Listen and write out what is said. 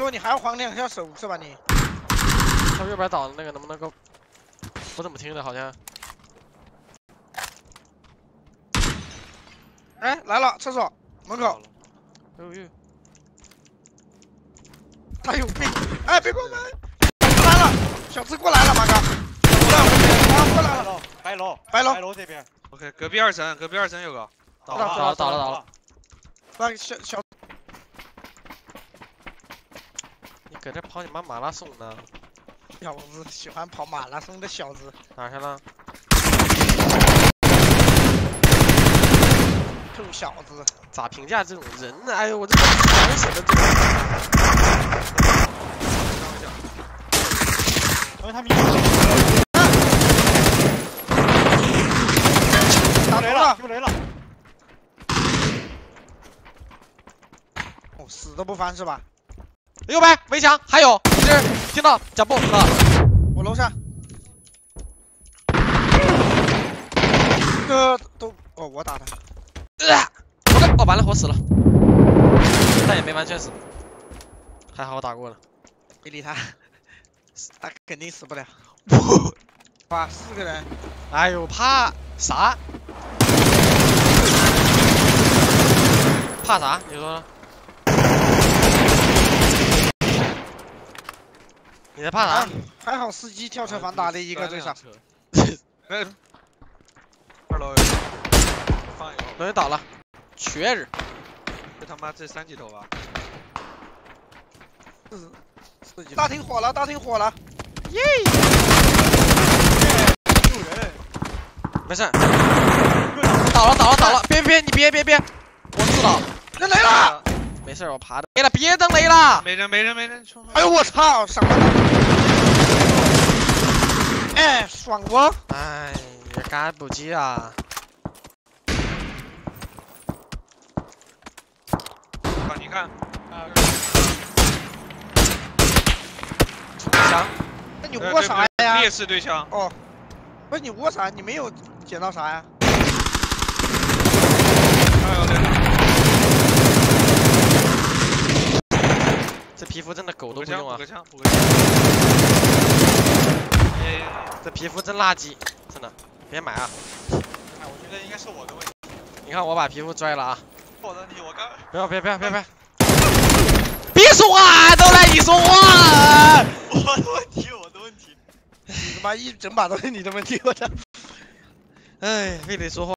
哟，你还要晃2下手是吧你？ 他右边倒的那个能不能够？不怎么听的，好像。 哎，来了，厕所门口。 哎呦， 他有病！哎，别过门！来了，小子过来了，马哥。过来了，白楼这边。 OK，隔壁二层有个。 倒了。 那小。 你搁这跑你妈马拉松呢？ 小子喜欢跑马拉松的小子。 哪去了？ 臭小子！ 咋评价这种人呢？哎呦，我这狂写的这个。 因为他们打雷了， 丢雷了。 哦，死都不翻是吧？ 右边围墙还有一只，听到脚步了。 我楼下。这都哦，我打的。 哦，完了，我死了，但也没完全死，还好我打过了。 别理他，他肯定死不了。哇，4个人！ 哎呦，怕啥？怕啥？你说呢？你在怕啥？ 还好司机跳车防打的一个最少。 2楼放一个， 楼倒了，瘸子。 这他妈这3级头吧。 4级。大厅火了！ 耶！ 救人！ 没事。倒了！别！你别！我自倒。 人雷了！ 没事，我爬的。别蹬雷了！ 没人！ 哎呦我操！上了！哎，爽不？ 哎呀，赶不及啊！ 你看， 枪。 那你握啥呀？ 劣势对枪。 哦，不是你握啥？你没有捡到啥呀？ 这皮肤真的狗都不用啊！ 补个枪。 这皮肤真垃圾，真的，别买啊！ 哎，我觉得应该是我的问题。 你看我把皮肤拽了啊！ 我的问题，我刚。 别！别说话，都来你说话！ 我的问题。 你他妈一整把都是你的问题，我操！ 哎，非得说话。